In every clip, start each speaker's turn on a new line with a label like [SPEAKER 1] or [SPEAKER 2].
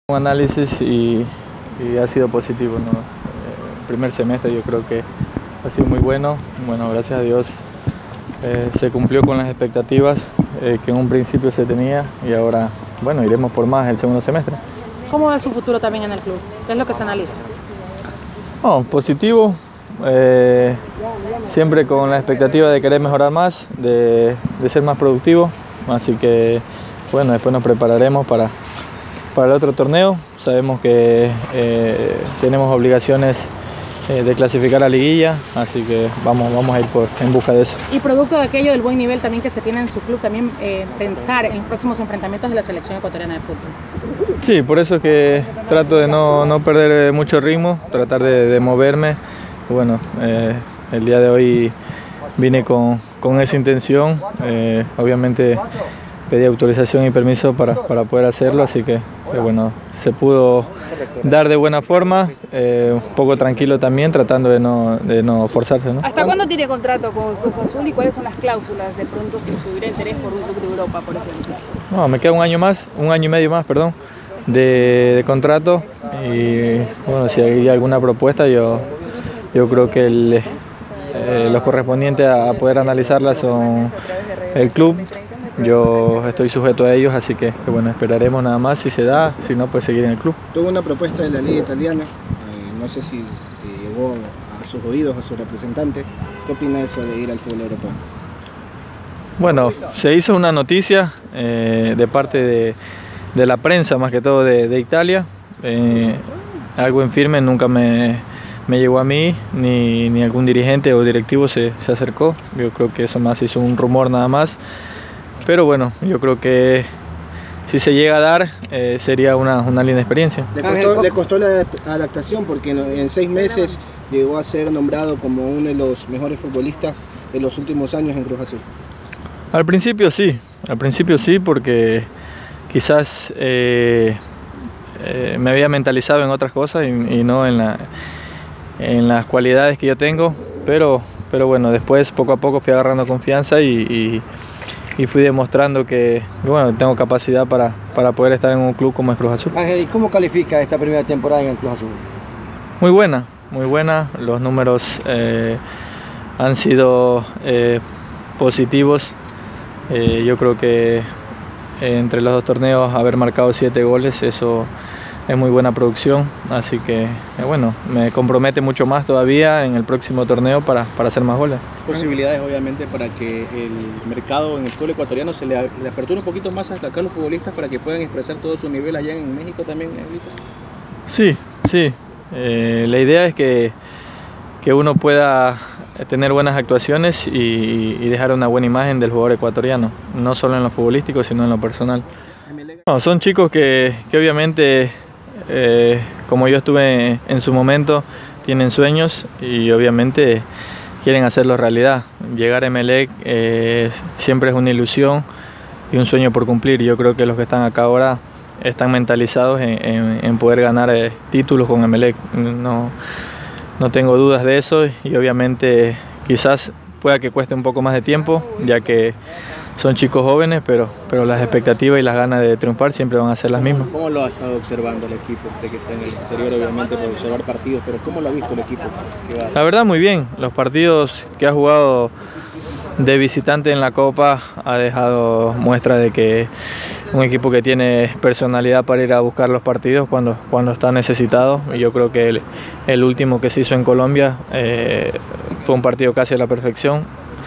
[SPEAKER 1] Un análisis y ha sido positivo, ¿no? El primer semestre yo creo que ha sido muy bueno. Bueno, gracias a Dios se cumplió con las expectativas que en un principio se tenía y ahora, bueno, iremos por más el segundo semestre.
[SPEAKER 2] ¿Cómo ve su futuro también en el club? ¿Qué es lo que se analiza?
[SPEAKER 1] No, positivo, siempre con la expectativa de querer mejorar más, de ser más productivo, así que bueno, después nos prepararemos para el otro torneo. Sabemos que tenemos obligaciones de clasificar a liguilla, así que vamos a ir en busca de eso.
[SPEAKER 2] Y producto de aquello del buen nivel también que se tiene en su club, también pensar en los próximos enfrentamientos de la selección ecuatoriana de fútbol.
[SPEAKER 1] Sí, por eso es que trato de no perder mucho ritmo, tratar de moverme. Bueno, el día de hoy vine con esa intención, obviamente pedí autorización y permiso para poder hacerlo, así que bueno, se pudo dar de buena forma, un poco tranquilo también, tratando de no forzarse, ¿no?
[SPEAKER 3] ¿Hasta cuándo tiene contrato con Cruz Azul y cuáles son las cláusulas de pronto si tuviera interés por un club de Europa, por ejemplo?
[SPEAKER 1] No, me queda un año y medio más, perdón, de contrato, y bueno, si hay alguna propuesta yo creo que los correspondientes a poder analizarla son el club. Yo estoy sujeto a ellos, así que bueno, esperaremos nada más si se da, si no, pues seguir en el club.
[SPEAKER 4] Tuvo una propuesta de la Liga Italiana, no sé si llegó a sus oídos, a su representante. ¿Qué opina de eso de ir al fútbol europeo?
[SPEAKER 1] Bueno, se hizo una noticia de parte de la prensa, más que todo de Italia. Algo en firme nunca me llegó a mí, ni algún dirigente o directivo se acercó. Yo creo que eso más hizo un rumor nada más. Pero bueno, yo creo que si se llega a dar, sería una linda experiencia.
[SPEAKER 4] Le costó la adaptación porque en 6 meses llegó a ser nombrado como uno de los mejores futbolistas de los últimos años en Cruz Azul.
[SPEAKER 1] Al principio sí, porque quizás me había mentalizado en otras cosas y no en las cualidades que yo tengo, pero bueno, después poco a poco fui agarrando confianza y fui demostrando que bueno, tengo capacidad para poder estar en un club como es Cruz Azul.
[SPEAKER 5] Ángel, ¿y cómo califica esta primera temporada en el Cruz Azul?
[SPEAKER 1] Muy buena, los números han sido positivos. Yo creo que entre los 2 torneos haber marcado 7 goles, eso es muy buena producción, así que bueno, me compromete mucho más todavía en el próximo torneo para hacer más goles.
[SPEAKER 6] Posibilidades obviamente para que el mercado en el fútbol ecuatoriano se le aperture un poquito más a los futbolistas para que puedan expresar todo su nivel allá en México también, Elito.
[SPEAKER 1] Sí, la idea es que uno pueda tener buenas actuaciones y dejar una buena imagen del jugador ecuatoriano, no solo en lo futbolístico sino en lo personal. No, son chicos que obviamente como yo estuve en su momento, tienen sueños y obviamente quieren hacerlo realidad. Llegar a Emelec siempre es una ilusión y un sueño por cumplir. Yo creo que los que están acá ahora están mentalizados en poder ganar títulos con Emelec. No tengo dudas de eso y obviamente quizás pueda que cueste un poco más de tiempo, ya que son chicos jóvenes, pero las expectativas y las ganas de triunfar siempre van a ser las mismas.
[SPEAKER 6] ¿Cómo lo ha estado observando el equipo? Usted que está en el exterior obviamente por observar partidos, pero ¿cómo lo ha visto el equipo?
[SPEAKER 1] La verdad muy bien, los partidos que ha jugado de visitante en la Copa ha dejado muestra de que un equipo que tiene personalidad para ir a buscar los partidos cuando está necesitado. Y yo creo que el último que se hizo en Colombia fue un partido casi a la perfección.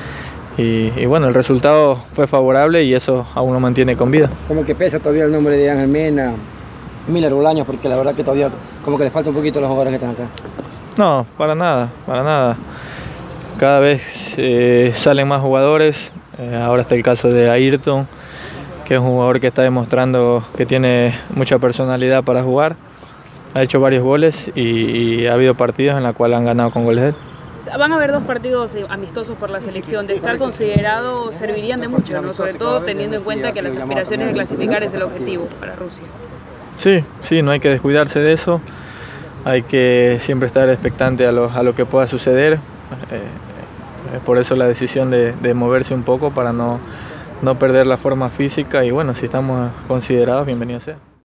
[SPEAKER 1] Y bueno, el resultado fue favorable y eso aún lo mantiene con vida.
[SPEAKER 5] Como que pesa todavía el nombre de Ángel Mena, Miller Bolaños, porque la verdad que todavía como que le falta un poquito a los jugadores que están acá.
[SPEAKER 1] No, para nada. Cada vez salen más jugadores, ahora está el caso de Ayrton, que es un jugador que está demostrando que tiene mucha personalidad para jugar, ha hecho varios goles y ha habido partidos en los cuales han ganado con goles de él.
[SPEAKER 3] Van a haber 2 partidos amistosos por la selección. De estar considerado, servirían de mucho, ¿no? Sobre todo teniendo en cuenta que las aspiraciones de clasificar es el objetivo para Rusia.
[SPEAKER 1] Sí, no hay que descuidarse de eso. Hay que siempre estar expectante a lo que pueda suceder. Por eso la decisión de moverse un poco para no perder la forma física. Y bueno, si estamos considerados, bienvenido sea.